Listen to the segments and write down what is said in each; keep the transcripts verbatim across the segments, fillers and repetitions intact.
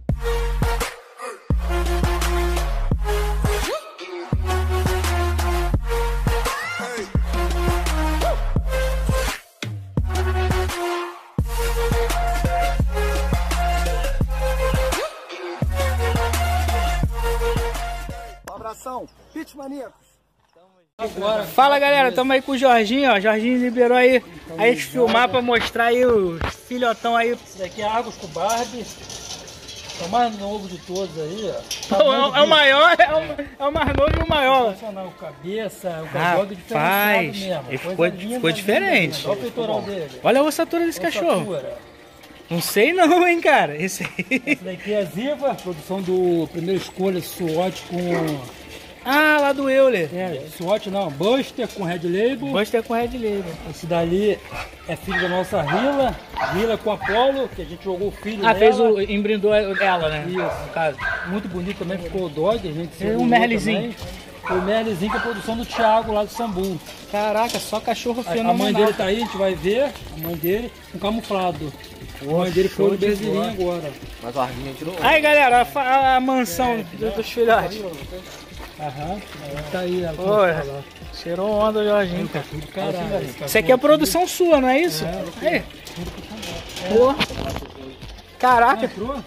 Pit Maníacos. Agora. Fala galera, tamo aí com o Jorginho, ó. Jorginho liberou aí a gente filmar pra mostrar aí os filhotão aí. Esse daqui é Águas com Barbie. É o mais novo de todos aí, ó. Tá é, é o maior, é o, é o mais novo e o maior. O cabeça, o cabelo diferenciado mesmo. Ele ficou, linda, ficou diferente. Olha o peitoral dele. Olha a ossatura desse ossatura. cachorro. Não sei não, hein, cara. Esse aí. Esse daqui é Ziva, produção do primeiro escolha SWAT com... Ah, lá do Euler. É, SWAT não, Buster com Red Label. Buster com Red Label. Esse dali é filho da nossa Hila, Hila com Apollo, que a gente jogou o filho ah, dela. fez o, embrindou ela, né? Isso, no caso. Muito bonito também, ficou o dog, a gente se um Merlizinho. O Merlizinho que é a produção do Thiago lá do Sambu. Caraca, só cachorro fenomenal. A mãe dele tá aí, a gente vai ver, a mãe dele, um camuflado. A mãe dele foi no Brasilinho agora. Mas o Arguinha tirou. Aí galera, a, a mansão dos filhotes. Aham, tá aí. Oi, tirou onda o Jorginho, cara. Caralho, isso aqui é produção sua, não é isso? É, aí. Porra. Caraca.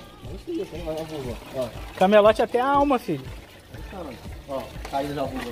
Camelote até a alma, filho. Ó, caída da rua.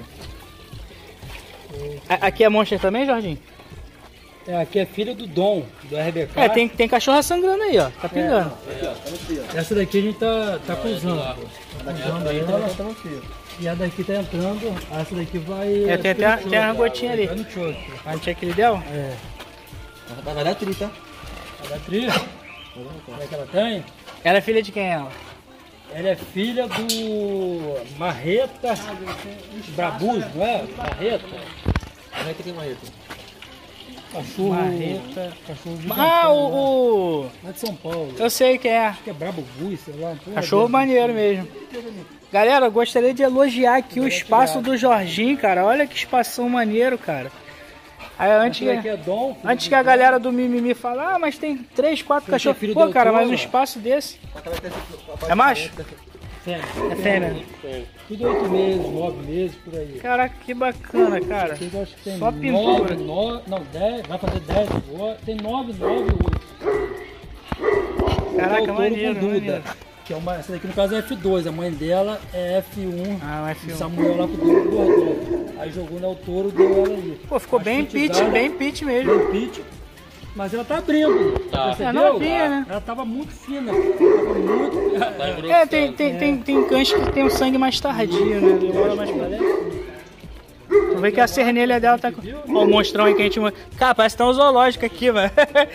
Aqui é monstro também, Jorginho? É, aqui é filho do Dom, do R B K. É, tem, tem cachorra sangrando aí, ó. Tá pingando. É. Essa daqui a gente tá, tá cruzando. Tá cruzando aí, tá e a daqui tá entrando, essa daqui vai... É, tem até tem uma gotinha ali. Vai no choque. A gente é que ele deu? É. Vai dar tri, tá? Vai dar tri? Como é que ela tem? Ela é filha de quem ela? Ela é filha do Marreta Brabus, não é? Marreta. Marreta que é Marreta? Cachorro. Marreta. Cachorro de ah, o, o... Lá de São Paulo. Eu sei que é. Acho que é Brabo Bus, sei lá. Cachorro maneiro mesmo. Galera, eu gostaria de elogiar aqui o espaço do Jorginho, cara. Olha que espação maneiro, cara. Aí, antes, é Dom, antes que a galera do Mimimi fale, ah, mas tem três, quatro cachorros. Pô, cara, mas um espaço desse... É macho? Fêmea. É fêmea. Tudo oito meses, nove meses, por aí. Caraca, que bacana, cara. Aqui eu acho que tem só pintura. nove, nove, não, dez, vai fazer dez agora. Tem nove, nove, oito. Caraca, maneiro, Duda, maneiro. que é uma, essa daqui no caso é F dois, a mãe dela é F um. Ah, o F um. Samuel lá pro Douro guardou. Aí jogou no touro, deu ela aí. Pô, ficou Acho bem pitch, dá, bem pitch mesmo. Bem pitch. Mas ela tá abrindo. Tá. É novinha, né? Ela tava muito fina. Tava muito... É, tem, tem, é. tem, tem cães que tem o sangue mais tardio, né? Demora mais pra tu vê que a cernelha dela tá com... Ó, o monstrão aí que a gente... Cara, parece que tá um zoológico aqui, velho.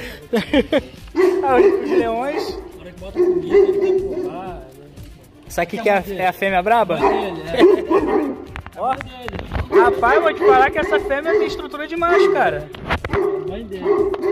Os leões. Na hora que bota comida, ele tem que provar. Isso aqui que é a, é a fêmea braba? Dele, é. Ó, rapaz, eu vou te falar que essa fêmea tem estrutura de macho, cara. Mãe dele.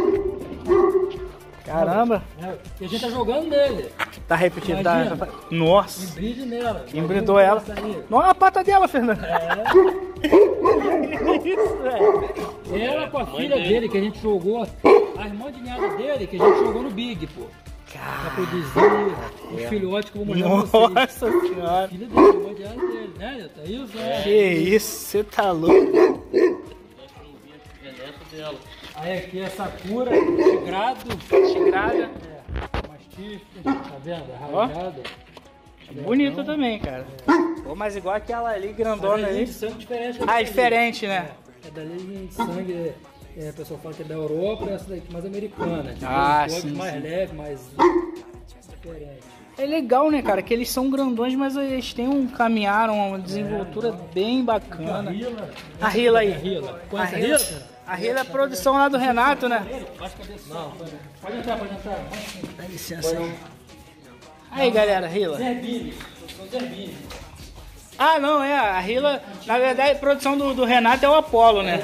Caramba. É, e a gente tá jogando nele. Tá repetindo, tá? Nossa. Embride nela. Embridou ela. Olha a pata dela, Fernando. É. Isso, velho. Ela com a filha dele que a gente jogou. A irmã de nada dele que a gente jogou no Big, pô. Pra produzir os filhotes que eu vou mostrar pra vocês. Nossa senhora. Filho dele, irmã de nada dele, né? Tá isso, né? Que isso, você tá louco. Aí aqui é Sakura, tigrado. Tigrada. É, mastife, tá vendo? Rajada. Bonita também, cara. É. Pô, mas igual aquela ali, grandona ali. De sangue diferente. Ah, diferente, né? É, é da linha de sangue, é, a pessoa fala que é da Europa, essa daqui mais americana. Tipo, ah, um sim, mais sim. leve, mais diferente. É legal, né, cara? Que eles são grandões, mas eles têm um caminhar, uma desenvoltura é, bem bacana. A Hila aí. A Hila. Conhece a Hila? A Hila é a produção lá do Renato, né? Não, pode entrar, pode entrar. Dá licença aí. Aí, galera, Hila. Zerbini. Zerbini. Ah, não, é. A Hila, na verdade, a produção do, do Renato é o Apollo, né?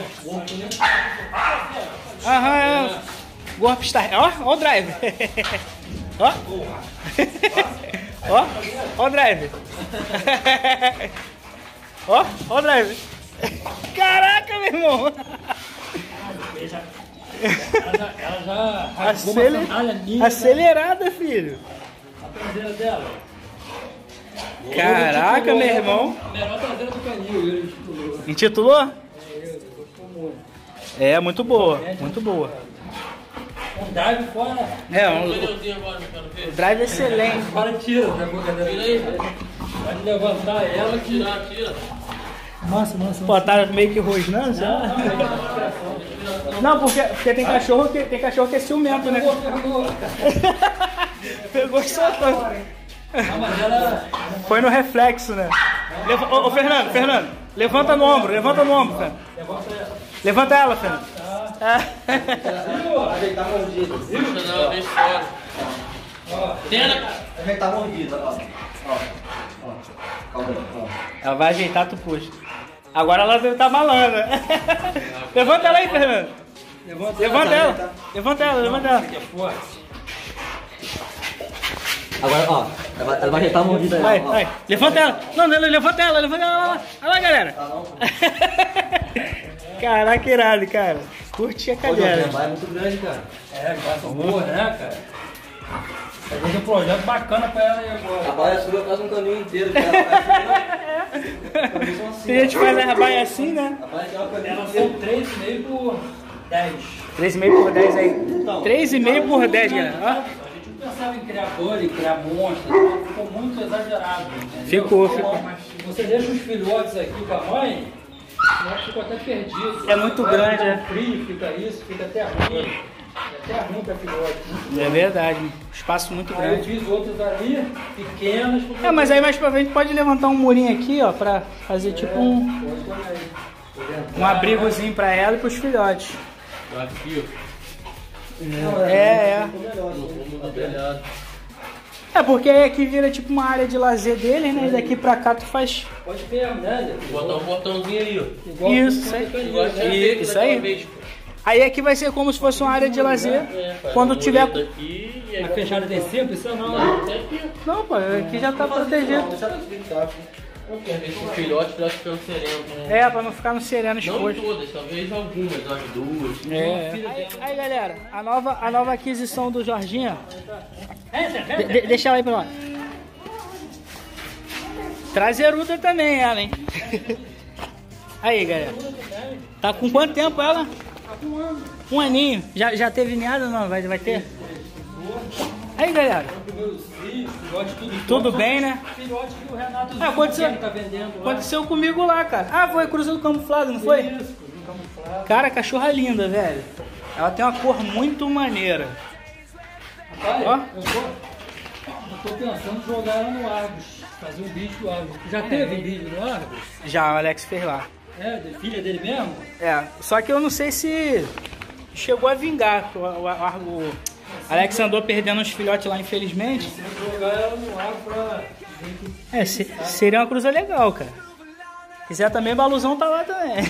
Aham, é. Gorpstar. Ó, ó o drive. Ó. Ó, ó o drive. Ó, ó o drive. Caraca, meu irmão. Ela já, ela já Aceler... Acelerada, filho. traseira dela. Caraca, meu irmão. A melhor traseira do canil, ele intitulou. Intitulou? É, gostou muito. É, muito boa, muito boa. Um drive fora. É, um, o drive é excelente. Fora tira da boca dela. Pode levantar ela que. Tira, tira. Massa, massa. Pô, tá meio que rosnando, sabe? Não, porque, porque tem, cachorro que, tem cachorro que é ciumento, né? Pegou e soltou. Não, mas ela. Foi no reflexo, né? Leva, ô, ô, Fernando, Fernando, levanta no ombro, levanta no ombro, Fernando. Levanta ela, Fernando. Ajeitar a mordida. Não, deixa fora. Ajeitar a mordida, ó. Ó. Ó. Calma aí, ó. Ela vai ajeitar, tu puxa. Agora ela deve estar malandra. Levanta ela aí, Fernando. Levanta ela. Levanta ela, levanta ela. Agora, ó. Ela vai, ela vai ajeitar a mordida aí. Vai, ó. vai. Levanta ela. Não, não, levanta ela, levanta ela. Olha lá, galera. Caraca, irado, cara. Curte a Pô, cadeira. é muito grande, cara. É, graça boa, né, cara? Fazendo um projeto bacana pra ela aí agora. A baia sua faz um caminho inteiro, cara. Se a gente faz a baia assim, né? A baia tem uma caminho Elas inteiro. são três e meio por dez. três e meio por dez aí. três e meio por dez, galera. Ó. A gente não pensava em criar bully, criar monstro, então ficou muito exagerado. Entendeu? Ficou, ficou. Mas você deixa os filhotes aqui com a mãe, ela ficou até perdido. É muito grande, fica é. frio, fica isso, fica até ruim. É até ruim pra filhote. É verdade. Espaço muito Aí eu grande. fiz outros ali, pequenas. porque- É, mas aí mais pra frente pode levantar um murinho aqui, ó, pra fazer tipo um, Pode pôr aí. um abrigozinho pra ela e pros filhotes. Aqui, É, é. ó. Telhado. É, porque aí aqui vira tipo uma área de lazer dele, né? E daqui pra cá tu faz Pode mesmo, né? Botar um botãozinho aí, ó. Igual isso, com aí. canil, Igual a gente né? fez Isso daquela aí. vez, pô. Aí aqui vai ser como se fosse uma área de lazer. É, faz Quando uma tiver. mureta aqui e aí A vai- fechada tem sempre? Isso não. Não, tem aqui, ó. Não, pô, aqui já tá protegido. Deixa ela explicar. Porque às vezes o filhote, o filhote ficando sereno. né? É, pra não ficar no sereno Não exposto. todas, talvez algumas, umas duas. É. Aí, aí, galera, a nova, a nova aquisição do Jorginho. De- de- deixa ela aí pra lá. Traseiruda também ela, hein? Aí, galera. Tá com quanto tempo ela? Um aninho. Já, já teve ninhada ou não? Vai, vai ter? Aí, galera. Tudo bem, né? Filhote que o Renato Ah, aconteceu, tá vendendo lá. aconteceu comigo lá, cara. Ah, foi Cruza do Camuflado, não foi? Isso, camuflado. Cara, cachorra linda, velho. Ela tem uma cor muito maneira. Rapaz, Ó. eu tô, eu tô pensando em jogar ela no Argos. Fazer um vídeo do Argos. Já teve vídeo no Argos? Já, o Alex fez lá. É, de filha dele mesmo? É, só que eu não sei se chegou a vingar. O, o, o- o Alex andou perdendo uns filhotes lá, infelizmente. Vou jogar ela no Argos pra ver que É, se- seria uma cruza legal, cara. Se quiser também, Baluzão tá lá também.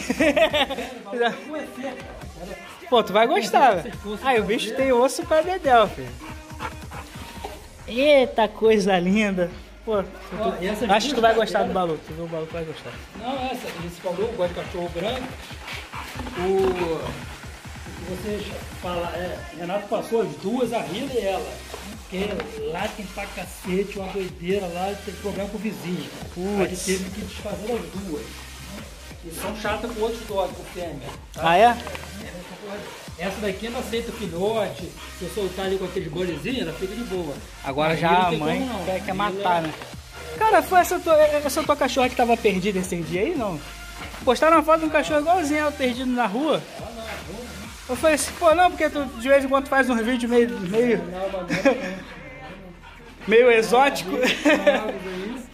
Pô, tu vai gostar, velho. Aí o bicho tem osso pra dedéu, filho. Eita, coisa linda. Pô, tu- Ó, e essas acho que tu vai duas gostar do cadelas- Balu. Tu vê o Balu, tu vai gostar. Não, essa, você falou, eu gosto de cachorro grande. O. Você fala, é, Renato passou as duas, a Rila e ela. Porque lá tem pra cacete, uma doideira lá, tem problema com o vizinho. Aí ele teve que desfazer as duas. E são chatas com outros dogs, com fêmea. Ah, é? Essa daqui não aceita filhote. Se eu soltar ali com aqueles bolezinhos, ela fica de boa. Agora A já Rila a tem mãe como não. quer, quer A matar, Rila- né? Cara, foi essa tua, essa tua cachorra que tava perdida esse dia aí, não? Postaram uma foto de um cachorro igualzinho ela perdido na rua. Eu falei assim, pô, não, porque tu de vez em quando faz uns vídeos meio, meio, Não, mas não, meio exótico. não.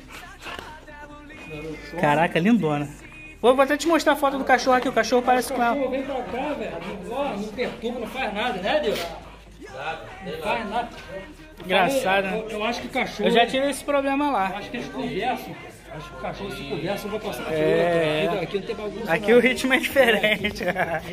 Caraca, lindona. Vou vou até te mostrar a foto do cachorro aqui, o cachorro parece com ela. Pô, vem pra cá, velho. Ó, não perturba, não faz nada, né, Deus? Não faz nada. Engraçado, Eu, né? eu, eu acho que cachorro. Eu já tive esse problema Eu lá. acho que eles conversam. Acho que o cachorro se conversa, um vai passar pra É. outro. Aqui, aqui não tem bagunça. Aqui não. o ritmo é diferente.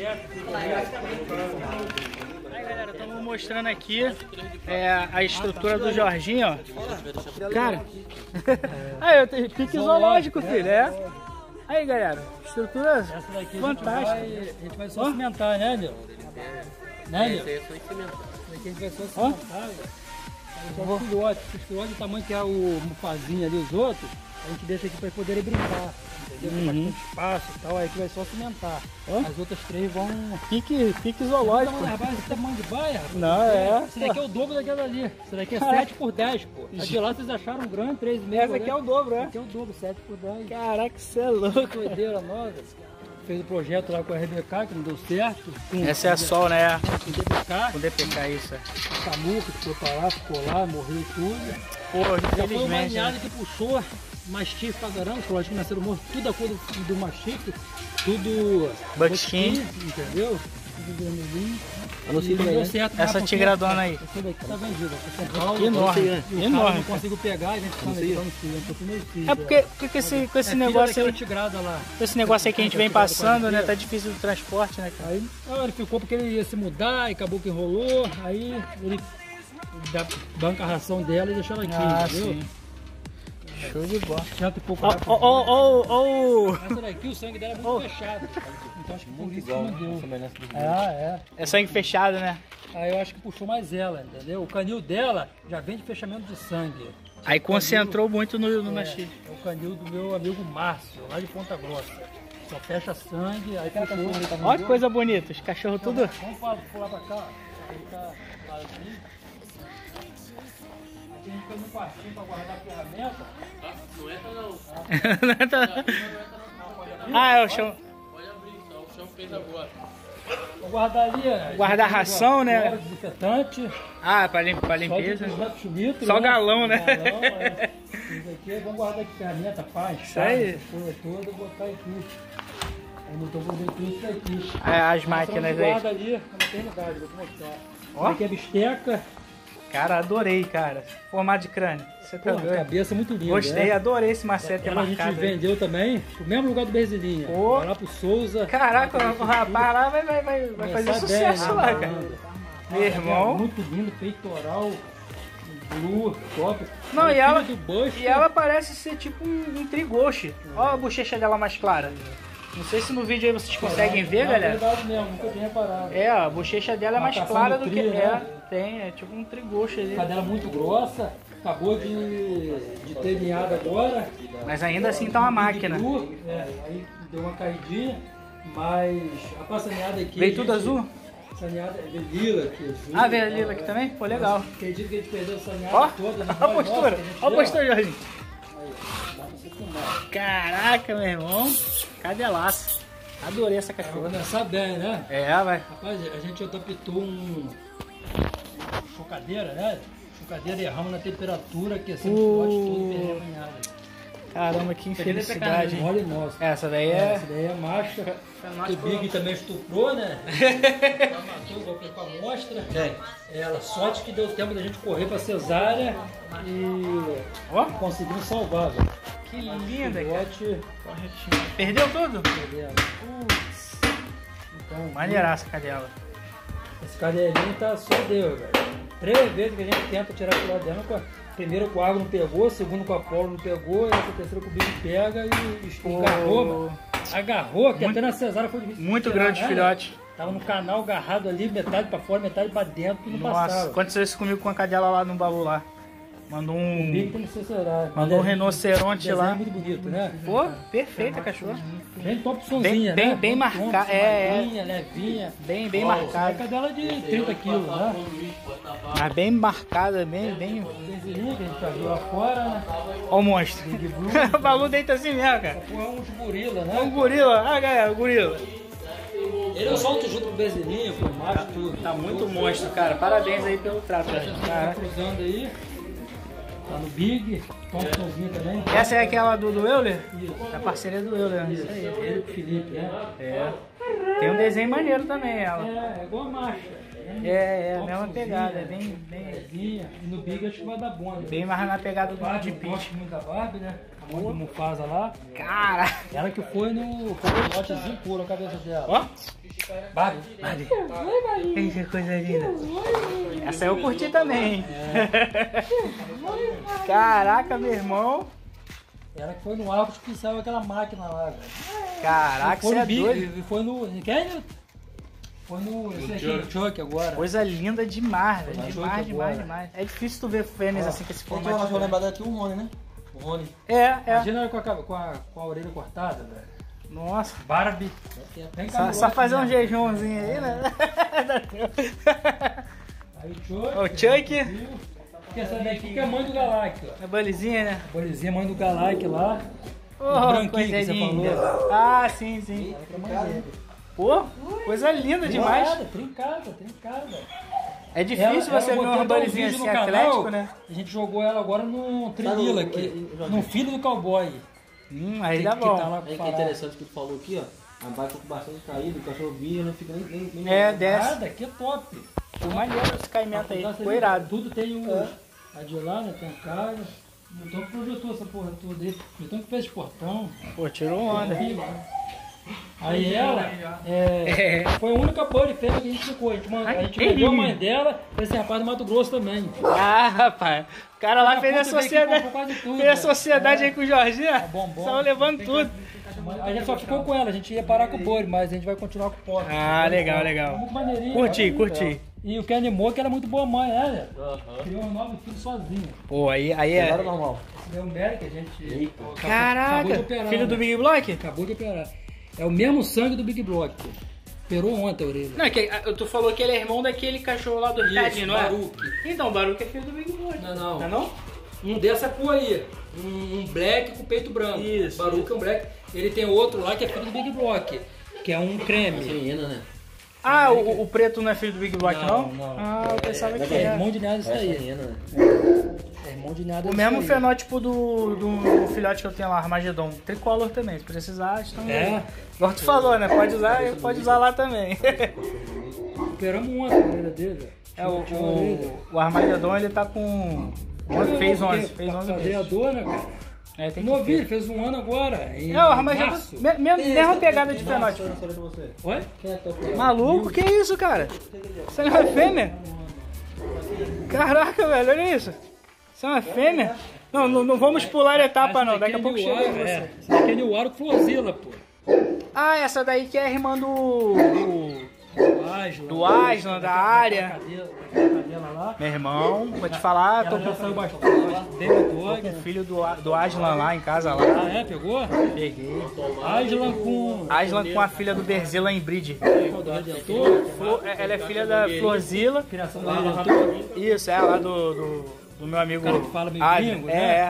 Aí, galera, estamos mostrando aqui é, a estrutura do Jorginho, ó. Cara, aí eu tenho pique zoológico, filho, é? Aí, galera, estrutura Essa daqui a gente fantástica. vai, a gente vai só cimentar, né, Deus? Né, Deus? Esse aí é só em cimento. Essa daqui a gente vai só Ó. cimentar, velho. São os filhotes. Os filhotes do tamanho que é o Mufazinho ali, os outros, a gente deixa aqui para poderem brincar. Entendeu? Tem Uhum. bastante espaço e tal, aí que vai só cimentar. Ó. As outras três vão... Pique, pique zoológico. Não, rapaz, esse tamanho de baia, rapaz. Não, é. Esse daqui é o dobro daquela ali. Esse daqui é Caraca. sete por dez, pô. Aqui lá vocês acharam grande, três e meio. Essa aqui é o dobro, Esse é? aqui é o dobro, sete por dez. Caraca, você é louco. Doideira nova. Fez o projeto lá com a R B K, que não deu certo. Com Essa é a Sol, né? com o D P K, Com D P K, isso. é. o Samuca, que foi pra lá, ficou lá, morreu tudo. Pô, Já foi uma infelizmente. ninhada né? que puxou mastife pra caramba, os lógicos nasceram mortos, tudo a cor do, do mastife, tudo Buckskin. entendeu? Tudo vermelhinho. Eu não sei E não também, deu né? certo. Essa mas porque- tigradona aí. Essa daqui tá vendida, tá São Paulo. Enorme, E o cara enorme. não conseguiu pegar, a gente tá aqui pra não filho, eu tô com meu filho. É porque, porque com esse, com esse É filha negócio daquela aí, tigrada lá. com esse negócio aí que a gente vem passando, né? Tá difícil o transporte, né, cara? Aí não, ele ficou porque ele ia se mudar e acabou que enrolou, aí ele dá, banca a ração dela e deixou ela aqui, Ah, entendeu? sim. Show de bola. Cento e pouco Ó, reais por ó, ó, ó, ó. dia. Essa daqui o sangue dela é muito fechado. Então acho que por isso que não deu. Semelhança dos Ah, é. É sangue fechado, né? Aí eu acho que puxou mais ela, entendeu? O canil dela já vem de fechamento de sangue. Aí concentrou muito no, no É, machixe. é o canil do meu amigo Márcio, lá de Ponta Grossa. Só fecha sangue, aí puxou. Olha que coisa bonita, os cachorros tudo. Vamos pular, pular pra cá, ó. Aí tá vazio. Aqui a gente fez um quartinho pra guardar a ferramenta. Não entra não. Ah, é o chão. Pode abrir só, o chão fez agora. Vou guardar ali, ó. Guardar ração, né? Fora, desinfetante. Ah, pra, lim pra Só limpeza. de chulito, Só né? galão, né? Galão, é. Isso aqui, vamos guardar aqui ferramenta, pá, Isso aí. essa coisa toda, botar aqui. Aí não tô fazendo tudo isso aqui. É, as máquinas aí. Guarda ali na maternidade, vou te mostrar. Ó. Ó. Aqui é bisteca. Cara, adorei, cara. Formato de crânio. Você tá Pô, doido? cabeça muito linda. Gostei, né? adorei esse macete Ela a gente marcado. aí. vendeu também, no mesmo lugar do Berzilinha. Pô. Vai lá pro Souza. Caraca, o rapaz lá vai, vai, vai, vai fazer Começar sucesso bem, lá, né? cara. Olha, Meu irmão. é muito lindo, peitoral, blue, top. Não, É e filho ela, do Buster. e ela parece ser tipo um, um trigoche. Olha a bochecha dela mais clara. Não sei se no vídeo aí vocês conseguem ver, Não, galera. É verdade mesmo, nunca tinha reparado. É, ó, a bochecha dela é mais Marcação clara do do que trio, é. né? Tem, é tipo um trigoche ali. Cadela muito grossa, acabou de, de ter ninhado agora. Mas ainda assim tá uma máquina. Blue, é, aí deu uma caidinha, mas a passaneada aqui... Veio a tudo gente- azul? Saneada, veio lila aqui, azul. Ah, veio a lila aqui também? Pô, legal. Acredito que a gente perdeu a saneada Ó, toda. né? ó a postura, Nossa, ó a postura, Jorginho. Aí, dá pra você filmar. Caraca, meu irmão. Cadelaço. Adorei essa Vai cachorra. dançar bem, né? É, vai. Rapaz, a gente adaptou um chocadeira, né? Chocadeira e ramo na temperatura, aquecendo o Uh. filhote todo perremanhado. Caramba, que infelicidade. hein? Mole nosso. Essa daí É, é... essa daí é macha. macho O Big também estuprou, né? Ela matou igual com a amostra. Ela, sorte que deu tempo da gente correr pra cesárea e Ó, conseguimos salvar, velho. que linda, cara. Filhote, Perdeu tudo? perdemos. Putz. Então, Maneiraça a cadela. esse cadelinho tá só Deus, velho. Três vezes que a gente tenta tirar o filhote dela. com a- Primeiro com a água não pegou, segundo com a Apolo não pegou, e essa terceira com o Big pega e, e agarrou, mano. Agarrou, que até na cesárea foi difícil. Muito tirar, grande né? filhote. Tava no canal agarrado ali, metade pra fora, metade pra dentro, e não Nossa, passava. aconteceu isso comigo com a cadela lá no baú lá. Mandou O Big um... tem que ser cesárea. Mandou um Mas é- rinoceronte desenho lá. é muito bonito, né? Pô, perfeita a cachorra. Bem Thompsonzinha, Bem- né? bem- bem Thompson, marca- é, é. magrinha, levinha. Bem, bem É marcada. cadela de trinta quilos, né? Mas bem marcada, bem, bem... Benzilinha que a gente já viu lá fora, né? Ó o monstro. O baú deita assim mesmo, cara. Pô, é uns gorila, É um né? gorila. Ah, galera, o gorila. Ele eu solto junto com o Benzilinha, com o macho, tudo. Tá muito monstro, cara. Parabéns aí pelo trato, cara. Tá Caraca. cruzando aí. Tá no Big, Thompsonzinho também. Essa é aquela do, do Euler? Isso. É a parceria do Euler, né? Isso aí. Ele com o Felipe, né? É. Tem um desenho maneiro também, ela. É, é igual a marcha. É, é, a mesma pegada. É bem, bem, Levinha. E no Big acho que vai dar bom, né? bem mais na pegada do Barbie, de eu Pitch. gosto muito da Barbie, né? A mãe do Mufasa lá. Cara! Ela que foi no. Foi no lotezinho puro a cabeça dela. Ó! Barbie. Barbie. Que coisa linda. Essa eu curti também, hein? Caraca, meu irmão. Ela que foi no árbitro que saiu aquela máquina lá, velho. Caraca, foi você no é Big, doido. e foi no. Quer, Nilton? Foi no, esse aqui, no Chuck agora. Coisa linda demais, velho. Chuck Demais, demais, agora. demais. É difícil tu ver fênis assim com esse Então, formato. nós vamos lembrar daqui o Rony, né? O Rony. É, é. Imagina com a, com, a, com a orelha cortada, velho. Nossa. Barbie. Vem cá, Só, só fazer um né? jejumzinho aí, né? Aí o Chuck. O Chuck. Porque essa daqui que é a mãe do Galactus, ó. A bolizinha, né? A bolizinha mãe do Galactus lá. Oh, branquinho coisa que você linda. falou. Ah, sim, sim. Pô, coisa linda demais. Trincada, trincada, trincada. É difícil você ver uma bolizinha assim, atlético, né? A gente jogou ela agora no trilila Sabe o- aqui. o- o- No filho do cowboy. Hum, aí Que- dá que bom. tá lá É que é parado. interessante que tu falou aqui, ó. A barca ficou bastante caída, o cachorro via, não fica nem. nem, nem É, desce. Nada, aqui é top. Ficou maneiro esse caimento aí, Tá, ficou irado. Tudo tem o. A de lá, né? Tem a casa. Então que projetou essa porra toda aí. Então que fez esse portão. Pô, tirou onda. Aí ela é, foi a única boa de fêmea que a gente ficou. A gente, mandou, a gente Ai, vendeu a ih. mãe dela pra esse rapaz do Mato Grosso também. Ah, rapaz. O cara lá fez a Puta, veio aqui, sociedade. comprou quase tudo, Fez a velho. sociedade aí com o Jorginho. bom, bom. Só levando tudo. A gente só ficou com ela, a gente ia parar com o Bori, mas a gente vai continuar com o Potter. Ah, legal, legal. Muito maneirinho. Curti, olha aí, curti. velho. E o que animou que ela é muito boa mãe, né? Criou um nove filhos sozinha. Pô, aí, aí Não era é. normal. Deu um Mary que a gente. acabou de Caraca, operar, filho né? do Big Block? Acabou de operar. É o mesmo sangue do Big Block. Operou ontem a orelha. Não, é que tu falou que ele é irmão daquele cachorro lá do Ricardinho, não é? Baruque. Então, o Baruque é filho do Big Block. Não, não. Não é não? Um dessa cor aí. Um, um black com peito branco. Isso, Baruque isso. é um black. Ele tem outro lá que é filho do Big Block, que é um creme. Menina, né? Ah, o, o preto não é filho do Big Block, não? Não, não. Ah, eu pensava que É era. irmão de nada isso Essa aí. menina, né? É irmão de nada O isso mesmo aí. fenótipo do, do filhote que eu tenho lá, Armagedon. Tricolor também, se precisar, estão. É. Igual tu falou, né? Pode usar, pode usar lá também. Operamos ontem a orelha dele. É, o, Tinha uma orelha. o, o Armagedon ele tá com. Fez onze, fez onze Fazer a meses. dor, né, cara? É, tem que Novinho, ele fez um ano agora. Em É, o Armagedon. março. me- me- Mesma pegada de fenótipo. Eu não falei pra você. Oi? Quem é que tá operando? Maluco, que isso, cara? Isso não é fêmea? Caraca, velho, olha isso. Isso é uma fêmea? Não, não, não vamos pular etapa, não. Daqui a pouco chega em você. É, esse daqui é New Aro Flozilla, pô. Ah, essa daí que é a irmã do. do- Do Aslan. Do Aslan, da área. Cadela, cadela lá. Meu irmão, vou te falar, tô Ela já com saiu bastante. David Dog. o filho do, do Aslan lá em casa lá. Ah, é? Pegou? Peguei. Aslan com... Aslan com a filha do Berzilla em Bride. do Redentor. Flo- ela é filha da Florzilla. Criação do Redentor. Isso, é lá do, do, do meu amigo. cara que fala meio Aslan. gringo, É, né? é.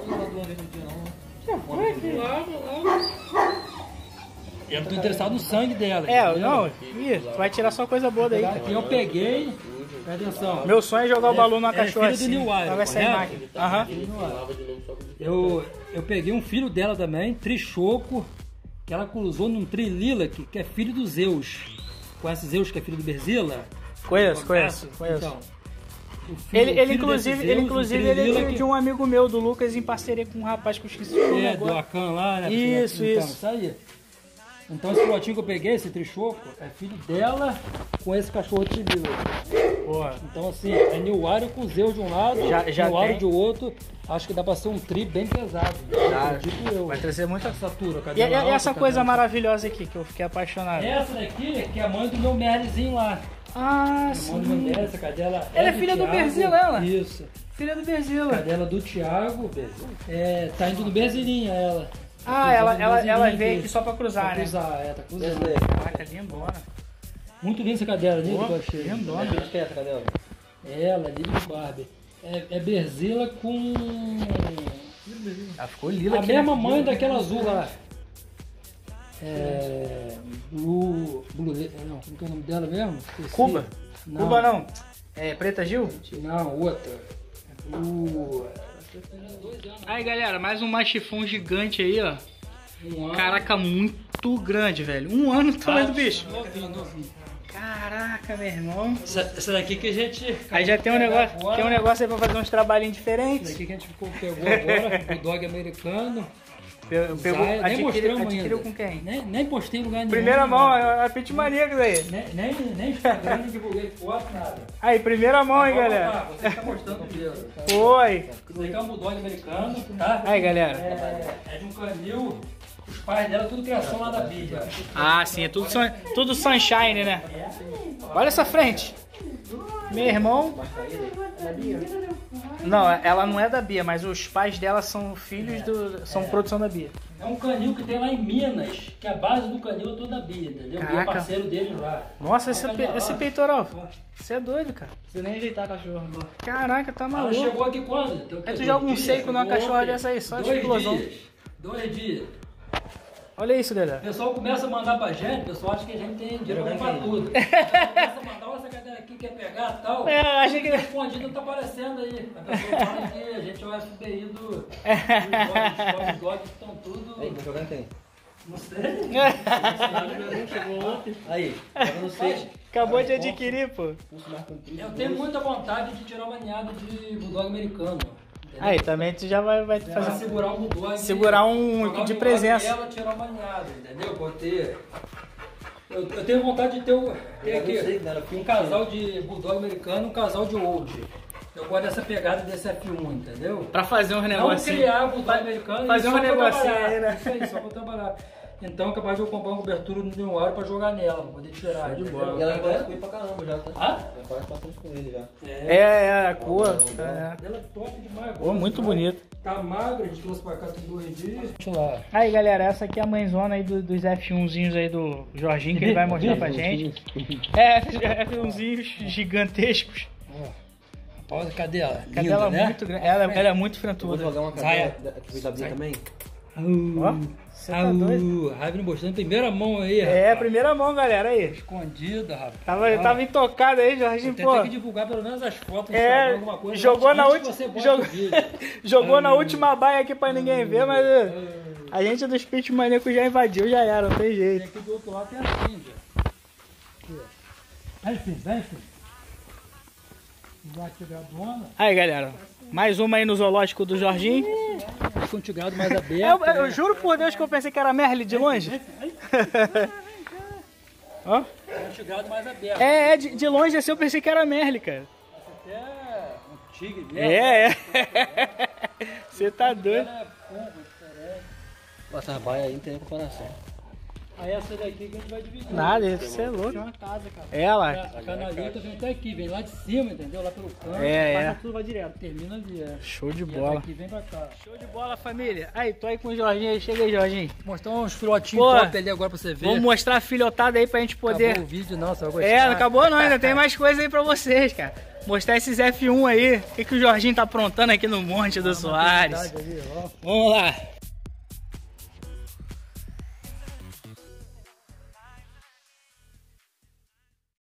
Eu não tô interessado no sangue dela. É, entendeu? não, ih, tu vai tirar só coisa boa daí. cara. Aqui eu peguei... Presta atenção. Meu sonho é jogar o balão numa é cachorra filho do assim. New Wire, Ela vai sair correto? máquina. Aham. Eu, eu peguei um filho dela também, Trichoco, que ela cruzou num Trilila, que, que é filho do Zeus. Conhece Zeus, que é filho do Berzilla? Conheço, conheço, conheço. Então, o filho- Ele, o ele filho inclusive, desse ele, Zeus, inclusive o ele é Trilila de, que- de um amigo meu, do Lucas, em parceria com um rapaz que eu esqueci o nome É, do agora. Akan lá, né? Isso, então, isso. Isso aí. Então esse lotinho que eu peguei, esse trichoco, é filho dela com esse cachorro Trilila. Porra. Então assim, é New Wire com Zeus de um lado, Já- já New Wire tem? de outro. Acho que dá pra ser um tri bem pesado. Dá. Tipo eu. Vai trazer muita. Essa altura, E, cadela e- e alta, essa coisa cadela- maravilhosa aqui, que eu fiquei apaixonado. Essa daqui, que é a mãe do meu Merlezinho lá. Ah, A mãe do meu sim. Merle, essa cadela Ela é do filha do Thiago. Berzilla, ela? Isso. Filha do Berzilla. Cadela do Thiago. É, tá indo no Berzilinha ela. Ah, Tá ela, cruzando no ela, ela Berzilinha veio aqui só pra cruzar, Pra né? cruzar, é, tá cruzando. Caraca, lindona. Muito linda essa cadela, linda Pô, que eu achei. lindona. Acho que é essa, cadê ela? Ela, linda de Barbie. É, é Berzilla com... Ela ficou lila A aqui, mesma né? mãe daquela azul lá. É... Blue... Blue... Não, como que é o nome dela mesmo? Esqueci. Cuba? Não. Cuba não. É Preta Gil? Não, outra. Blue... Aí, galera, mais um machifão gigante aí, ó. Um ano. Caraca, muito grande, velho. Um ano o tamanho do bicho. Novinho, novinho. Caraca, meu irmão. Essa, essa daqui que a gente... Aí já tem um negócio, Agora, tem um negócio aí pra fazer uns trabalhinhos Essa diferentes. daqui que a gente ficou, pegou agora, o dog americano. Pe- Pegou, Zaya, nem adquiriu, mostramos adquiriu ainda. com quem? Nem, nem postei em lugar nenhum. Primeira mão, né? a Pit Maníacos aí. Nem, nem, nem Instagram, nem divulguei foto, nada. Aí, primeira mão, hein, Ó, galera. ó, Você que tá mostrando o dedo. Tá? Foi. Isso aqui é um bulldog americano, tá? Aí, galera. É, é de um canil Os pais dela, tudo criação lá da Bia. Ah, sim, é tudo, sun- tudo sunshine, né? Olha essa frente. Meu irmão... Não, ela não é da Bia, mas os pais dela são filhos do... são produção da Bia. É um canil que tem lá em Minas, que a base do canil é toda da Bia, entendeu? Bia é Caraca. parceiro dele lá. Nossa, esse, É um pe- canil esse lá. peitoral. Você é doido, cara. Você nem ajeitar a cachorra. Caraca, tá Ela maluco. chegou aqui quando? Então, Aí tu dois joga um dias? seco numa Chegou cachorra ontem. dessa aí, só de Dois explosão. dias. Dois dias. Olha isso, O galera. pessoal começa a mandar pra gente, o pessoal acha que a gente tem dinheiro pra comprar tudo. O pessoal começa a mandar, olha essa cadeira aqui, quer pegar e tal. É, eu achei que... Respondido tá aparecendo aí. A pessoa fala que a gente é o F B I do... Os dogs estão tudo... Aí, tá jogando quem? Não sei. Chegou ontem. Aí, eu não sei. Acabou de adquirir, pô. Pulso mais comprido. Eu tenho muita vontade de tirar uma ninhada de bulldog americano. Entendeu? Aí, também tu já vai, vai Pra fazer... segurar um bulldog. Segurar um jogar de bulldog presença. nela, tirar uma ninhada, entendeu? Vou ter... Eu, eu tenho vontade de ter, o, ter Eu não sei, aqui né? Era um casal de bulldog americano e um casal de old. Eu gosto dessa pegada desse F um, entendeu? Pra fazer uns Não negocinhos. criar bulldog americano fazer e um só pra negocinho trabalhar. aí, né? Isso aí, só pra trabalhar. Então, capaz de eu comprar uma cobertura no meu ar pra jogar nela, pra poder tirar. De entendeu? bola. E ela parece com ele pra caramba já, tá? Ah? Ela parece bastante com ele já. É, é, a cor. É. Ela é top demais. Pô, muito bonito. Tá magra, a gente trouxe pra cá tem dois dias. Deixa lá. Aí, galera, essa aqui é a mãezona aí do- dos F umzinhos aí do Jorginho, que ele vai mostrar pra gente. É, F umzinhos gigantescos. Olha, cadê ela? Cadela Linda, né? muito grande. Ela, ela é muito Vou frentuda. jogar uma Saia. cadela da- que veio da Bia também. Ó, você tá doido. Au, Raven mostrando primeira mão aí, É, rapaz. primeira mão, galera, aí. Escondida, rapaz. Tava, tava intocado aí, Jorginho, Tem pô. que divulgar pelo menos as fotos no É, Instagram, alguma coisa. jogou antes- na antes que última. você bote Jogou, o vídeo. jogou na última baia aqui pra ninguém ver, mas uh, a gente dos Pit Maníacos já invadiu, já era, não tem E jeito. aqui do outro lado tem a Cindy. Vem, filho, vem, filho. Já tiver a dona. Aí, galera, mais uma aí no zoológico do Jorginho. Com o tigrado mais aberto. Eu, eu né? juro por Deus que eu pensei que era Merle de longe. Ó. Com o tigrado mais aberto. É, é, de, de longe assim eu pensei que era Merle, cara. Até um tigre mesmo. É, é. Você tá doido. Ela é pombo, diferente. Essa baia aí não tem comparação. Aí essa daqui que a gente vai dividir. Nada, você é louco. Tem uma casa, cara. Ela. A canaleta vem até aqui, vem lá de cima, entendeu? Lá pelo canto. É, passa é. tudo, vai direto. Termina ali, é. Show de E bola. aqui vem pra cá. Show de bola, família. Aí, tô aí com o Jorginho aí. Chega aí, Jorginho. Vou mostrar uns filhotinhos Pô, top ali agora pra você ver. Vamos mostrar a filhotada aí pra gente poder... Acabou o vídeo, não, você vai gostar. É, não acabou não, ainda tem mais coisa aí pra vocês, cara. Mostrar esses F um aí. O que, que o Jorginho tá aprontando aqui no Monte do Soares. Ali, ó. Vamos lá.